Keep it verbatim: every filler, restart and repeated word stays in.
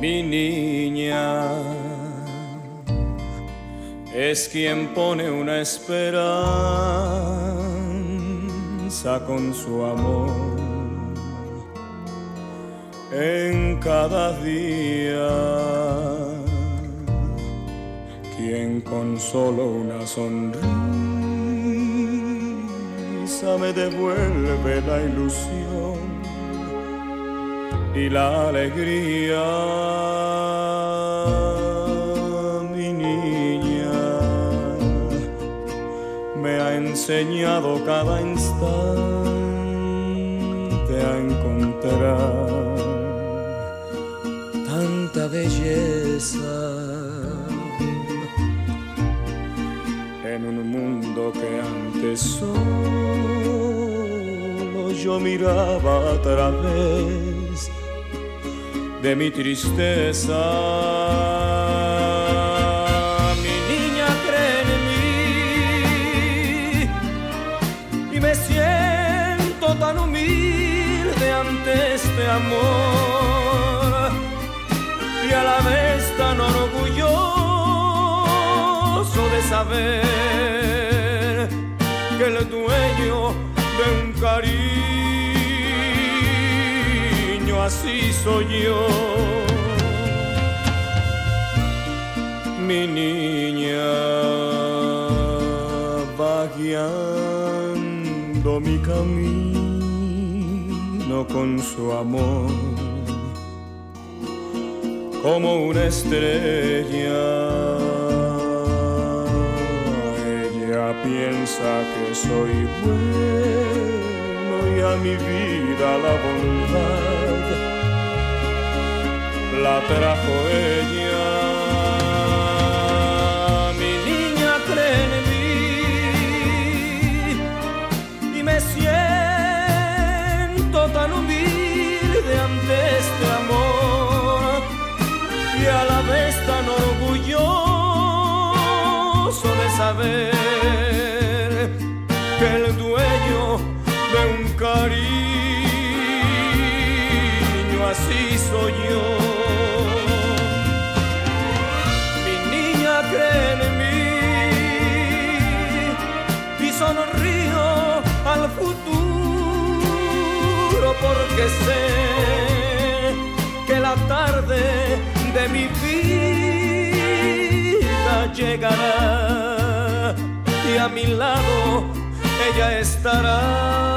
Mi niña es quien pone una esperanza con su amor en cada día, quien con solo una sonrisa me devuelve la ilusión y la alegría. Mi niña me ha enseñado cada instante a encontrar tanta belleza en un mundo que antes solo yo miraba a través de mi tristeza. Mi niña cree en mí y me siento tan humilde ante este amor y a la vez tan orgulloso de saber que el dueño de un cariño así soy yo. Mi niña va guiando mi camino con su amor como una estrella. Ella piensa que soy bueno y a mi vida la bondad la trajo ella. Mi niña cree en mí y me siento tan humilde ante este amor y a la vez tan orgulloso de saber que el dueño de un cariño así soy yo. Mi niña cree en mí y sonrío al futuro porque sé que la tarde de mi vida llegará y a mi lado ella estará.